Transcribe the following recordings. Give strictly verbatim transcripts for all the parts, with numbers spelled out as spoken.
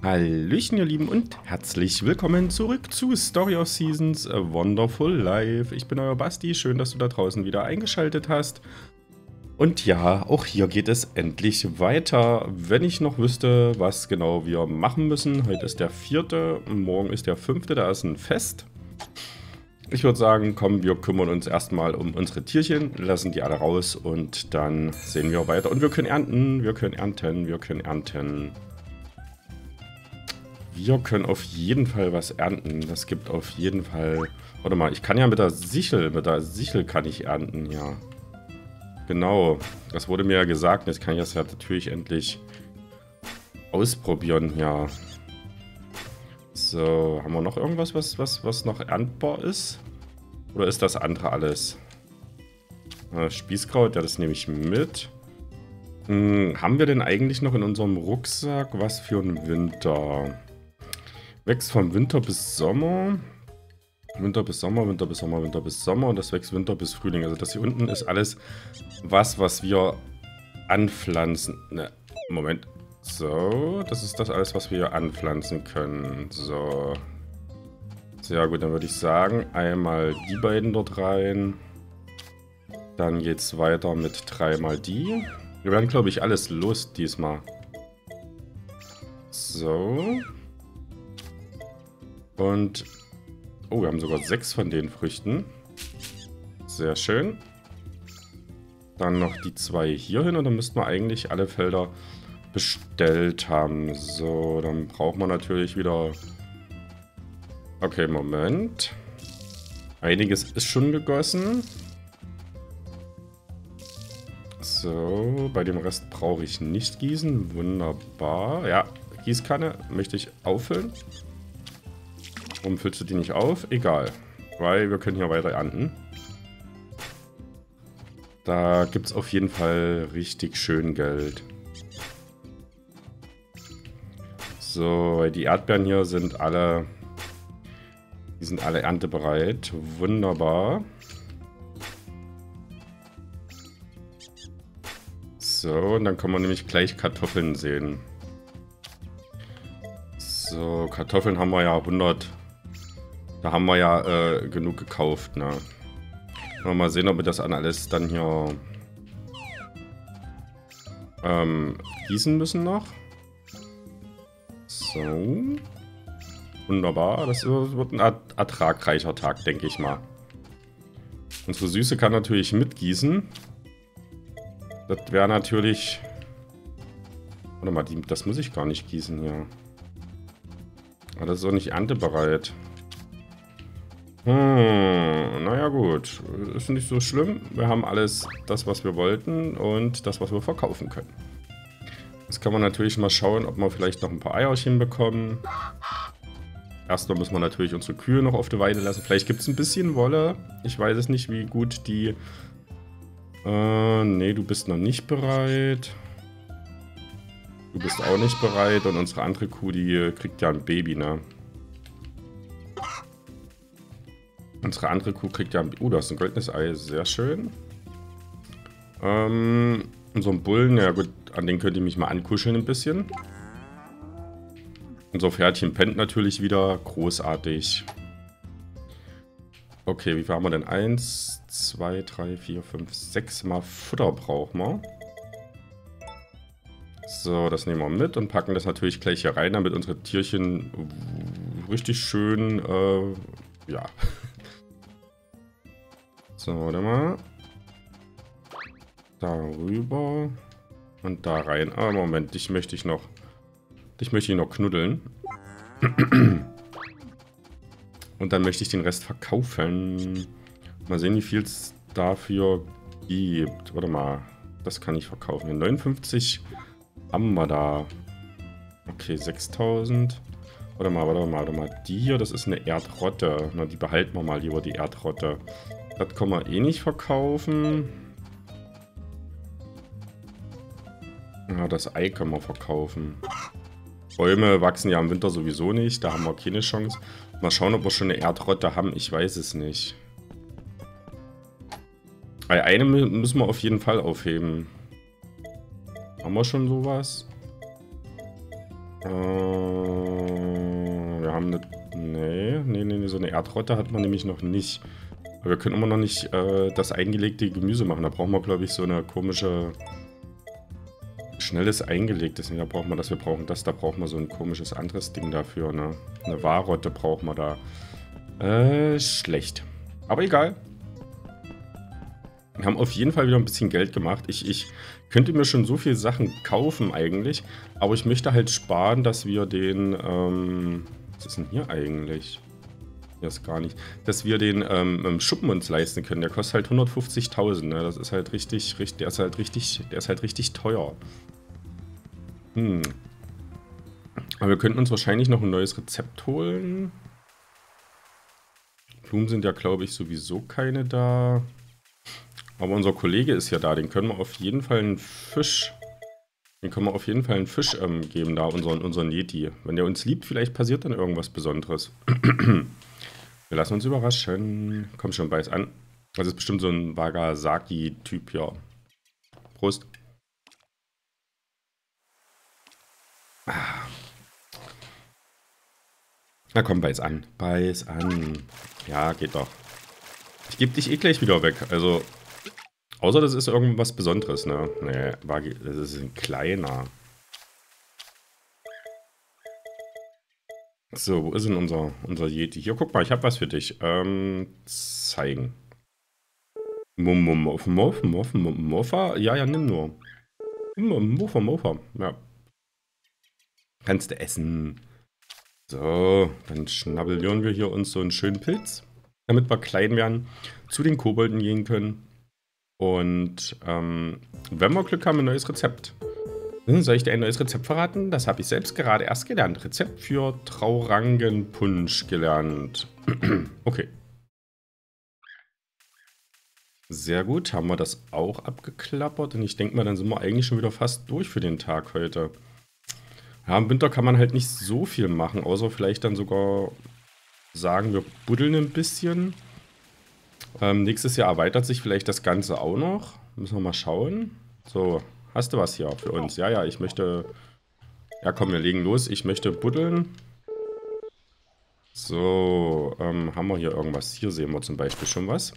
Hallöchen, ihr Lieben, und herzlich willkommen zurück zu Story of Seasons A Wonderful Life. Ich bin euer Basti, schön, dass du da draußen wieder eingeschaltet hast. Und ja, auch hier geht es endlich weiter. Wenn ich noch wüsste, was genau wir machen müssen. Heute ist der vierte, morgen ist der fünfte, da ist ein Fest. Ich würde sagen, komm, wir kümmern uns erstmal um unsere Tierchen, lassen die alle raus und dann sehen wir weiter. Und wir können ernten, wir können ernten, wir können ernten. Wir können auf jeden Fall was ernten. Das gibt auf jeden Fall... Warte mal, ich kann ja mit der Sichel, mit der Sichel kann ich ernten, ja. Genau, das wurde mir ja gesagt. Jetzt kann ich das ja natürlich endlich ausprobieren, ja. So, haben wir noch irgendwas, was, was, was noch erntbar ist? Oder ist das andere alles? Äh, Spießkraut, ja, das nehme ich mit. Hm, haben wir denn eigentlich noch in unserem Rucksack was für einen Winter? Wächst vom Winter bis Sommer. Winter bis Sommer, Winter bis Sommer, Winter bis Sommer. Und das wächst Winter bis Frühling. Also das hier unten ist alles was, was wir anpflanzen. Ne, Moment. So, das ist das alles, was wir hier anpflanzen können. So. Sehr gut, dann würde ich sagen, einmal die beiden dort rein. Dann geht es weiter mit dreimal die. Wir werden, glaube ich, alles los diesmal. So. Und, oh, wir haben sogar sechs von den Früchten. Sehr schön. Dann noch die zwei hier hin und dann müssten wir eigentlich alle Felder bestellt haben. So, dann braucht man natürlich wieder... Okay, Moment. Einiges ist schon gegossen. So, bei dem Rest brauche ich nicht gießen. Wunderbar. Ja, Gießkanne möchte ich auffüllen. Warum füllst du die nicht auf? Egal. Weil wir können hier weiter ernten. Da gibt es auf jeden Fall richtig schön Geld. So, die Erdbeeren hier sind alle... Die sind alle erntebereit. Wunderbar. So, und dann können wir nämlich gleich Kartoffeln sehen. So, Kartoffeln haben wir ja hundert... Da haben wir ja äh, genug gekauft, ne? Mal sehen, ob wir das an alles dann hier ähm, gießen müssen noch. So. Wunderbar. Das wird ein ertragreicher Tag, denke ich mal. Unsere Süße kann natürlich mitgießen. Das wäre natürlich... Warte mal, die, das muss ich gar nicht gießen hier. Aber das ist auch nicht erntebereit. Hm, naja gut, ist nicht so schlimm. Wir haben alles das, was wir wollten und das, was wir verkaufen können. Jetzt kann man natürlich mal schauen, ob wir vielleicht noch ein paar Eierchen bekommen. Erstmal müssen wir natürlich unsere Kühe noch auf die Weide lassen. Vielleicht gibt es ein bisschen Wolle. Ich weiß es nicht, wie gut die... Äh, nee, du bist noch nicht bereit. Du bist auch nicht bereit und unsere andere Kuh, die kriegt ja ein Baby, ne? Unsere andere Kuh kriegt ja... Uh, da ist ein goldenes Ei. Sehr schön. Ähm, unseren Bullen, ja gut, an den könnt ihr mich mal ankuscheln ein bisschen. Unser Pferdchen pennt natürlich wieder. Großartig. Okay, wie viel haben wir denn? Eins, zwei, drei, vier, fünf, sechs Mal Futter brauchen wir. So, das nehmen wir mit und packen das natürlich gleich hier rein, damit unsere Tierchen richtig schön, äh, ja... So, warte mal. Darüber. Und da rein. Ah, Moment, dich möchte ich noch. Dich möchte ich noch knuddeln. Und dann möchte ich den Rest verkaufen. Mal sehen, wie viel es dafür gibt. Warte mal. Das kann ich verkaufen. neunundfünfzig haben wir da. Okay, sechstausend. Warte mal, warte mal, warte mal. Die hier, das ist eine Erdrotte. Na, die behalten wir mal lieber, die Erdrotte. Das kann man eh nicht verkaufen. Ja, das Ei können wir verkaufen. Bäume wachsen ja im Winter sowieso nicht. Da haben wir keine Chance. Mal schauen, ob wir schon eine Erdrotte haben. Ich weiß es nicht. Eine müssen wir auf jeden Fall aufheben. Haben wir schon sowas? Äh, wir haben eine... Nee, nee, nee, so eine Erdrotte hat man nämlich noch nicht. Aber wir können immer noch nicht äh, das eingelegte Gemüse machen. Da brauchen wir, glaube ich, so eine komische... Schnelles eingelegtes. Nee, da brauchen wir das. Wir brauchen das. Da brauchen wir so ein komisches anderes Ding dafür. Ne? Eine Warrotte brauchen wir da. Äh, schlecht. Aber egal. Wir haben auf jeden Fall wieder ein bisschen Geld gemacht. Ich, ich könnte mir schon so viele Sachen kaufen eigentlich. Aber ich möchte halt sparen, dass wir den... Ähm, was ist denn hier eigentlich? Hier ist gar nicht. Dass wir den ähm, Schuppen uns leisten können. Der kostet halt hundertfünfzigtausend. Ne? Das ist halt richtig, richtig... Der ist halt richtig... Der ist halt richtig teuer. Hm. Aber wir könnten uns wahrscheinlich noch ein neues Rezept holen. Blumen sind ja, glaube ich, sowieso keine da. Aber unser Kollege ist ja da. Den können wir auf jeden Fall einen Fisch... Den können wir auf jeden Fall einen Fisch ähm, geben, da, unseren, unseren Yeti. Wenn der uns liebt, vielleicht passiert dann irgendwas Besonderes. Wir lassen uns überraschen. Komm schon, beiß an. Das ist bestimmt so ein Wagasaki-Typ hier. Prost. Ah. Na komm, beiß an. Beiß an. Ja, geht doch. Ich gebe dich eh gleich wieder weg. Also, außer das ist irgendwas Besonderes, ne? Nee, Wagi, das ist ein kleiner. So, wo ist denn unser, unser Yeti? Hier, guck mal, ich habe was für dich. Ähm, zeigen. Muff, Muff, Muff, Muffa? Ja, ja, nimm nur. Muffa, Muffa, ja. Kannst du essen. So, dann schnabbeln wir hier uns so einen schönen Pilz, damit wir klein werden, zu den Kobolden gehen können. Und ähm, wenn wir Glück haben, ein neues Rezept. Soll ich dir ein neues Rezept verraten? Das habe ich selbst gerade erst gelernt. Rezept für Traurangenpunsch gelernt. Okay. Sehr gut, haben wir das auch abgeklappert. Und ich denke mal, dann sind wir eigentlich schon wieder fast durch für den Tag heute. Ja, im Winter kann man halt nicht so viel machen, außer vielleicht dann sogar sagen, wir buddeln ein bisschen. Ähm, nächstes Jahr erweitert sich vielleicht das Ganze auch noch. Müssen wir mal schauen. So, hast du was hier für uns? Ja, ja, ich möchte... Ja, komm, wir legen los. Ich möchte buddeln. So, ähm, haben wir hier irgendwas? Hier sehen wir zum Beispiel schon was.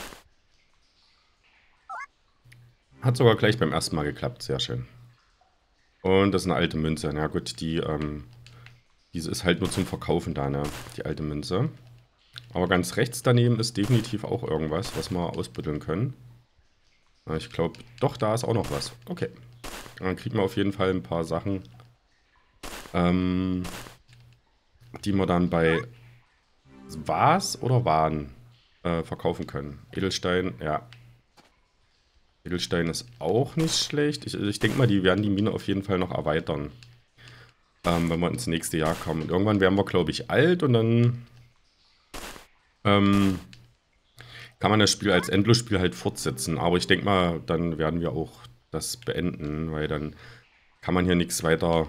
Hat sogar gleich beim ersten Mal geklappt. Sehr schön. Und das ist eine alte Münze. Na gut, die, ähm, diese ist halt nur zum Verkaufen da, ne? Die alte Münze. Aber ganz rechts daneben ist definitiv auch irgendwas, was wir ausbuddeln können. Na, ich glaube, doch, da ist auch noch was. Okay. Dann kriegen wir auf jeden Fall ein paar Sachen, ähm, die wir dann bei Was oder Waren äh, verkaufen können. Edelstein, ja. Edelstein ist auch nicht schlecht. Ich, ich denke mal, die werden die Mine auf jeden Fall noch erweitern. Ähm, wenn wir ins nächste Jahr kommen. Und irgendwann werden wir, glaube ich, alt und dann ähm, kann man das Spiel als Endlosspiel halt fortsetzen. Aber ich denke mal, dann werden wir auch das beenden, weil dann kann man hier nichts weiter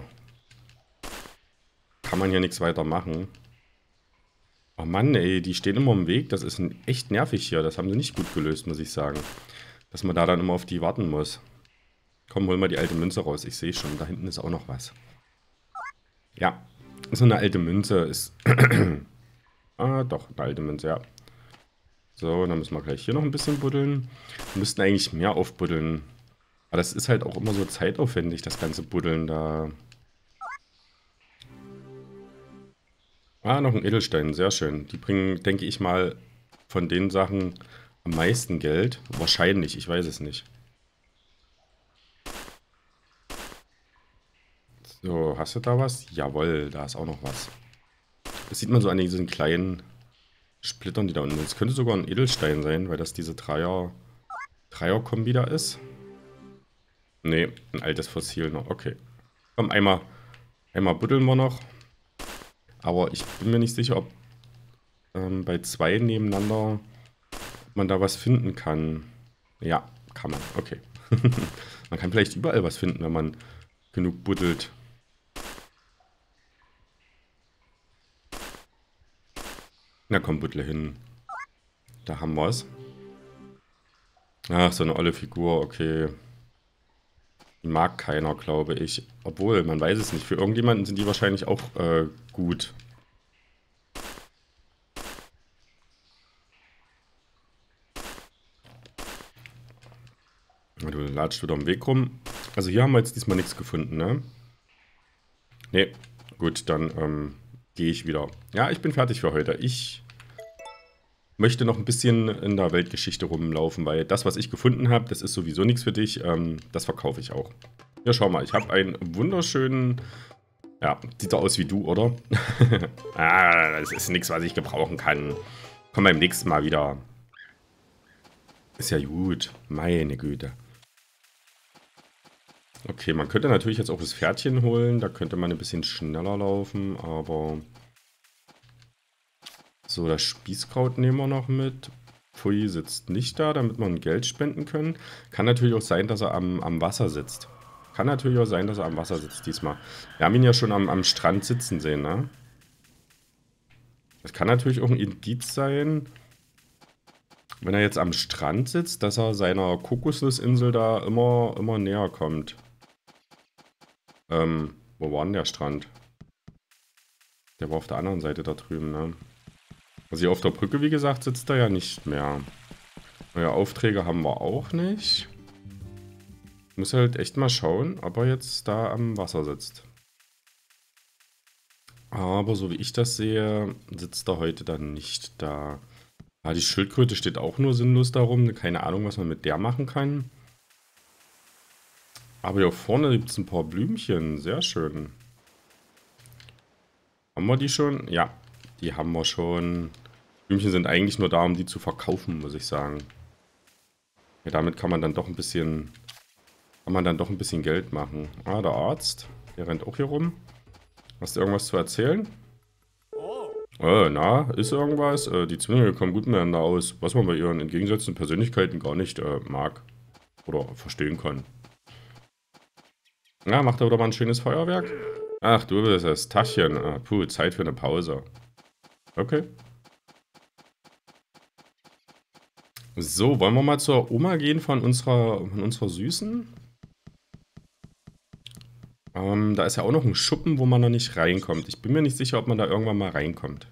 kann man hier nichts weiter machen. Oh Mann, ey, die stehen immer im Weg. Das ist echt nervig hier. Das haben sie nicht gut gelöst, muss ich sagen. Dass man da dann immer auf die warten muss. Komm, hol mal die alte Münze raus. Ich sehe schon, da hinten ist auch noch was. Ja, so eine alte Münze ist... ah, doch, eine alte Münze, ja. So, dann müssen wir gleich hier noch ein bisschen buddeln. Wir müssten eigentlich mehr aufbuddeln. Aber das ist halt auch immer so zeitaufwendig, das ganze Buddeln da. Ah, noch ein Edelstein, sehr schön. Die bringen, denke ich mal, von den Sachen am meisten Geld. Wahrscheinlich, ich weiß es nicht. So, hast du da was? Jawohl, da ist auch noch was. Das sieht man so an diesen kleinen Splittern, die da unten sind. Das könnte sogar ein Edelstein sein, weil das diese Dreier, Dreier-Kombi da ist. Ne, ein altes Fossil noch. Okay. Komm, einmal, einmal buddeln wir noch. Aber ich bin mir nicht sicher, ob ähm, bei zwei nebeneinander man da was finden kann. Ja, kann man. Okay. Man kann vielleicht überall was finden, wenn man genug buddelt. Na komm, buddle hin. Da haben wir es. Ach, so eine olle Figur, okay. Die mag keiner, glaube ich. Obwohl, man weiß es nicht. Für irgendjemanden sind die wahrscheinlich auch äh, gut. Du latscht wieder am Weg rum. Also hier haben wir jetzt diesmal nichts gefunden, ne? Ne, gut, dann ähm, gehe ich wieder. Ja, ich bin fertig für heute. Ich möchte noch ein bisschen in der Weltgeschichte rumlaufen, weil das, was ich gefunden habe, das ist sowieso nichts für dich. Ähm, das verkaufe ich auch. Ja, schau mal, ich habe einen wunderschönen... Ja, sieht doch aus wie du, oder? Ah, das ist nichts, was ich gebrauchen kann. Komm beim nächsten Mal wieder. Ist ja gut. Meine Güte. Okay, man könnte natürlich jetzt auch das Pferdchen holen. Da könnte man ein bisschen schneller laufen, aber... So, das Spießkraut nehmen wir noch mit. Pfui sitzt nicht da, damit wir Geld spenden können. Kann natürlich auch sein, dass er am, am Wasser sitzt. Kann natürlich auch sein, dass er am Wasser sitzt diesmal. Wir haben ihn ja schon am, am Strand sitzen sehen, ne? Das kann natürlich auch ein Indiz sein, wenn er jetzt am Strand sitzt, dass er seiner Kokosnussinsel da immer, immer näher kommt. Ähm, wo war denn der Strand? Der war auf der anderen Seite da drüben, ne? Also hier auf der Brücke, wie gesagt, sitzt er ja nicht mehr. Neue Aufträge haben wir auch nicht. Ich muss halt echt mal schauen, ob er jetzt da am Wasser sitzt. Aber so wie ich das sehe, sitzt er heute dann nicht da. Ah, die Schildkröte steht auch nur sinnlos darum. Keine Ahnung, was man mit der machen kann. Aber hier vorne gibt es ein paar Blümchen. Sehr schön. Haben wir die schon? Ja, die haben wir schon. Blümchen sind eigentlich nur da, um die zu verkaufen, muss ich sagen. Ja, damit kann man dann doch ein bisschen... Kann man dann doch ein bisschen Geld machen. Ah, der Arzt. Der rennt auch hier rum. Hast du irgendwas zu erzählen? Äh, na, ist irgendwas? Äh, die Zwillinge kommen gut miteinander aus, was man bei ihren entgegengesetzten Persönlichkeiten gar nicht äh, mag. Oder verstehen kann. Na, macht er wieder mal ein schönes Feuerwerk? Ach, du bist das Taschen. Ah, puh, Zeit für eine Pause. Okay. So, wollen wir mal zur Oma gehen von unserer, von unserer Süßen? Ähm, da ist ja auch noch ein Schuppen, wo man noch nicht reinkommt. Ich bin mir nicht sicher, ob man da irgendwann mal reinkommt.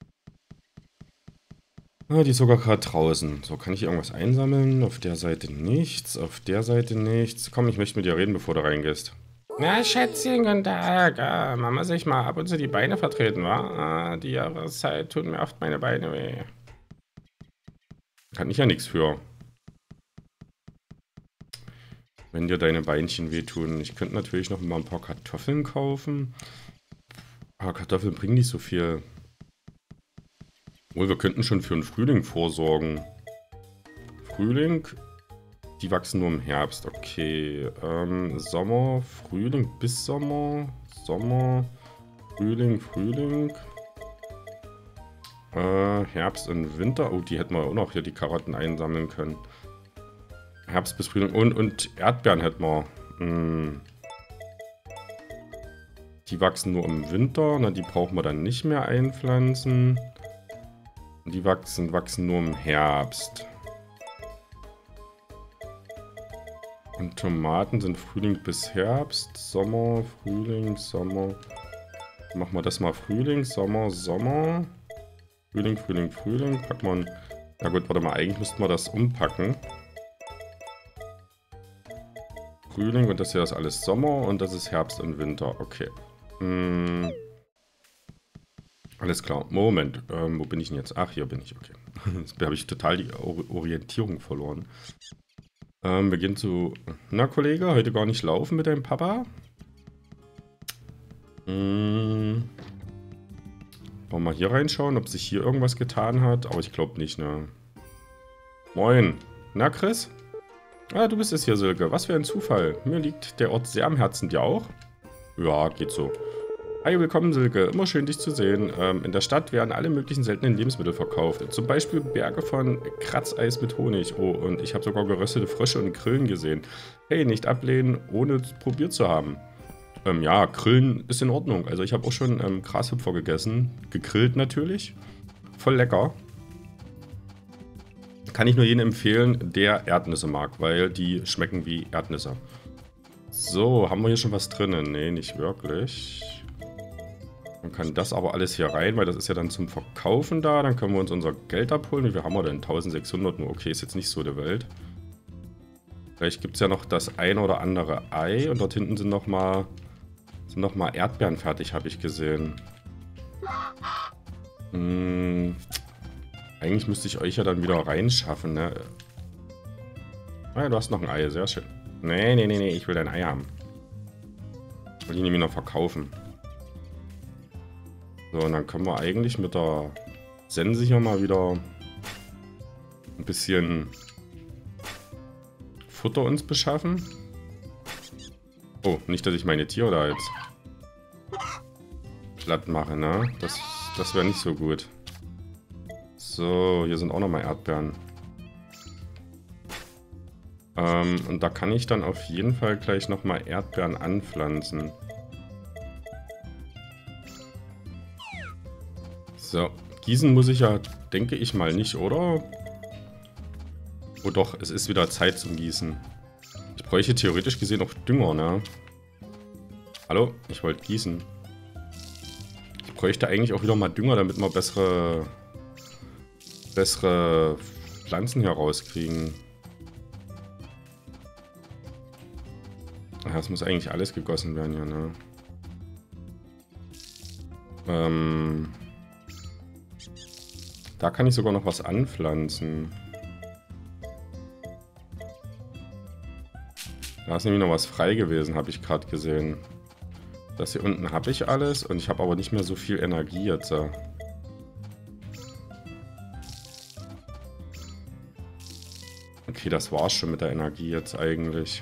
Ah, die ist sogar gerade draußen. So, kann ich hier irgendwas einsammeln? Auf der Seite nichts, auf der Seite nichts. Komm, ich möchte mit dir reden, bevor du reingehst. Na, Schätzchen, guten Tag. Ah, Mama sich mal ab und zu die Beine vertreten, wa? Ah, die Jahreszeit tun mir oft meine Beine weh. Kann ich ja nichts für. Wenn dir deine Beinchen wehtun. Ich könnte natürlich noch mal ein paar Kartoffeln kaufen. Aber Kartoffeln bringen nicht so viel. Obwohl, wir könnten schon für den Frühling vorsorgen. Frühling, die wachsen nur im Herbst. Okay, ähm, Sommer, Frühling bis Sommer. Sommer, Frühling, Frühling. Äh, Herbst und Winter. Oh, die hätten wir auch noch hier die Karotten einsammeln können. Herbst bis Frühling. Und, und Erdbeeren hätten wir. Hm. Die wachsen nur im Winter. Na, die brauchen wir dann nicht mehr einpflanzen. Die wachsen, wachsen nur im Herbst. Und Tomaten sind Frühling bis Herbst. Sommer, Frühling, Sommer. Machen wir das mal Frühling, Sommer, Sommer. Frühling, Frühling, Frühling. Packen wir... Na gut, warte mal. Eigentlich müssten wir das umpacken. Frühling und das hier ist alles Sommer und das ist Herbst und Winter. Okay. Hm. Alles klar. Moment. Ähm, wo bin ich denn jetzt? Ach, hier bin ich. Okay. Jetzt habe ich total die Orientierung verloren. Ähm, wir gehen zu... Na, Kollege, heute gar nicht laufen mit deinem Papa? Hm. Wollen wir mal hier reinschauen, ob sich hier irgendwas getan hat. Aber ich glaube nicht, ne? Moin. Na, Chris? Ah, du bist es hier, Silke. Was für ein Zufall. Mir liegt der Ort sehr am Herzen. Dir auch? Ja, geht so. Hi, willkommen, Silke. Immer schön, dich zu sehen. Ähm, in der Stadt werden alle möglichen seltenen Lebensmittel verkauft. Zum Beispiel Berge von Kratzeis mit Honig. Oh, und ich habe sogar geröstete Frösche und Grillen gesehen. Hey, nicht ablehnen, ohne es probiert zu haben. Ähm, ja, Grillen ist in Ordnung. Also ich habe auch schon ähm, Grashüpfer gegessen. Gegrillt natürlich. Voll lecker. Kann ich nur jedem empfehlen, der Erdnüsse mag, weil die schmecken wie Erdnüsse. So, haben wir hier schon was drinnen? Nee, nicht wirklich. Man kann das aber alles hier rein, weil das ist ja dann zum Verkaufen da. Dann können wir uns unser Geld abholen. Wie viel haben wir denn? eintausendsechshundert nur. Okay, ist jetzt nicht so der Welt. Vielleicht gibt es ja noch das ein oder andere Ei. Und dort hinten sind nochmal sind noch mal Erdbeeren fertig, habe ich gesehen. Hm, eigentlich müsste ich euch ja dann wieder reinschaffen, ne? Ah ja, du hast noch ein Ei, sehr schön. Nee, nee, nee, nee, ich will dein Ei haben. Ich will ihn nämlich noch verkaufen. So, und dann können wir eigentlich mit der Sense hier mal wieder ein bisschen Futter uns beschaffen. Oh, nicht, dass ich meine Tiere da jetzt platt mache, ne? Das, das wäre nicht so gut. So, hier sind auch nochmal Erdbeeren. Ähm, und da kann ich dann auf jeden Fall gleich nochmal Erdbeeren anpflanzen. So, gießen muss ich ja, denke ich mal nicht, oder? Oh doch, es ist wieder Zeit zum Gießen. Ich bräuchte theoretisch gesehen auch Dünger, ne? Hallo? Ich wollte gießen. Ich bräuchte eigentlich auch wieder mal Dünger, damit wir bessere, bessere Pflanzen hier rauskriegen. Ja, es muss eigentlich alles gegossen werden hier, ne? Ähm... Da kann ich sogar noch was anpflanzen. Da ist nämlich noch was frei gewesen, habe ich gerade gesehen. Das hier unten habe ich alles und ich habe aber nicht mehr so viel Energie jetzt. Okay, das war's schon mit der Energie jetzt eigentlich.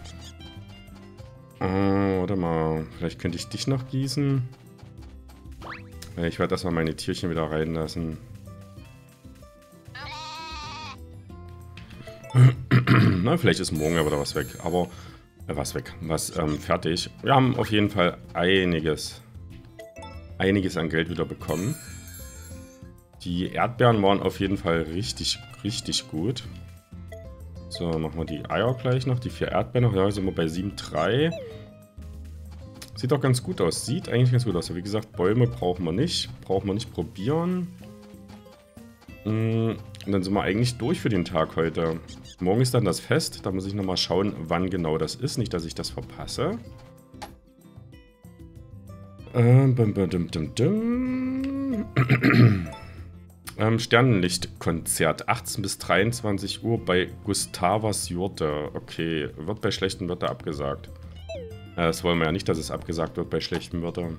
Oh, warte mal, vielleicht könnte ich dich noch gießen. Ich werde erstmal meine Tierchen wieder reinlassen. Na, vielleicht ist morgen ja wieder was weg, aber äh, was weg, was ähm, fertig. Wir haben auf jeden Fall einiges, einiges an Geld wieder bekommen. Die Erdbeeren waren auf jeden Fall richtig, richtig gut. So, machen wir die Eier gleich noch, die vier Erdbeeren noch. Ja, sind wir bei sieben Komma drei. Sieht doch ganz gut aus, sieht eigentlich ganz gut aus. Wie gesagt, Bäume brauchen wir nicht, brauchen wir nicht probieren. Und dann sind wir eigentlich durch für den Tag heute. Morgen ist dann das Fest. Da muss ich nochmal schauen, wann genau das ist. Nicht, dass ich das verpasse. Ähm, bum, bum, dum, dum, dum. ähm, Sternenlichtkonzert. achtzehn bis dreiundzwanzig Uhr bei Gustavas Jurte. Okay, wird bei schlechtem Wetter abgesagt. Äh, das wollen wir ja nicht, dass es abgesagt wird bei schlechtem Wetter.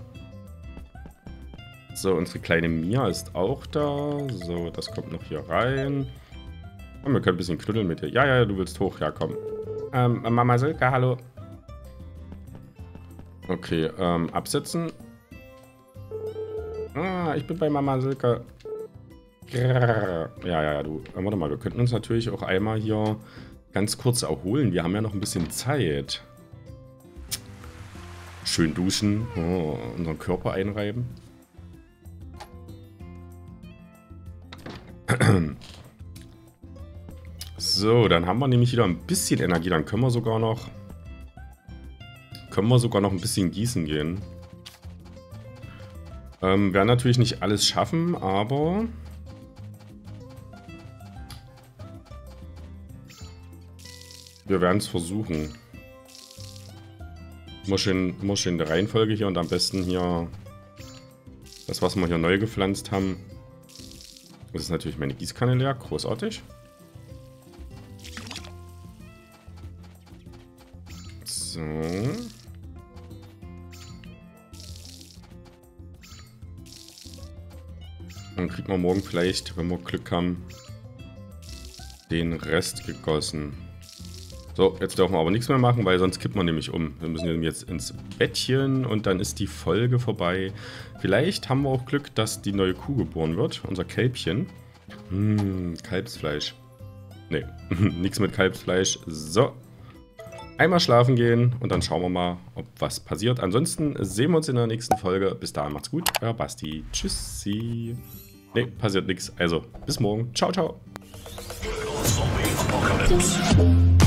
So, unsere kleine Mia ist auch da. So, das kommt noch hier rein. Und wir können ein bisschen knuddeln mit dir. Ja, ja, du willst hoch. Ja, komm. Ähm, Mama Silke, hallo. Okay, ähm, absetzen. Ah, ich bin bei Mama Silke. Ja, ja, ja, du. Äh, warte mal, wir könnten uns natürlich auch einmal hier ganz kurz erholen. Wir haben ja noch ein bisschen Zeit. Schön duschen. Oh, unseren Körper einreiben. So, dann haben wir nämlich wieder ein bisschen Energie. Dann können wir sogar noch können wir sogar noch ein bisschen gießen gehen. Ähm, werden natürlich nicht alles schaffen, aber wir werden es versuchen. Immer schön, immer schön in der Reihenfolge hier und am besten hier das, was wir hier neu gepflanzt haben. Das ist natürlich meine Gießkanne leer. Großartig. So. Dann kriegt man morgen vielleicht, wenn wir Glück haben, den Rest gegossen. So, jetzt dürfen wir aber nichts mehr machen, weil sonst kippt man nämlich um. Wir müssen jetzt ins Bettchen und dann ist die Folge vorbei. Vielleicht haben wir auch Glück, dass die neue Kuh geboren wird, unser Kälbchen. Hm, Kalbsfleisch. Nee, nichts mit Kalbsfleisch. So, einmal schlafen gehen und dann schauen wir mal, ob was passiert. Ansonsten sehen wir uns in der nächsten Folge. Bis dahin, macht's gut. Euer Basti. Tschüssi. Nee, passiert nichts. Also, bis morgen. Ciao, ciao.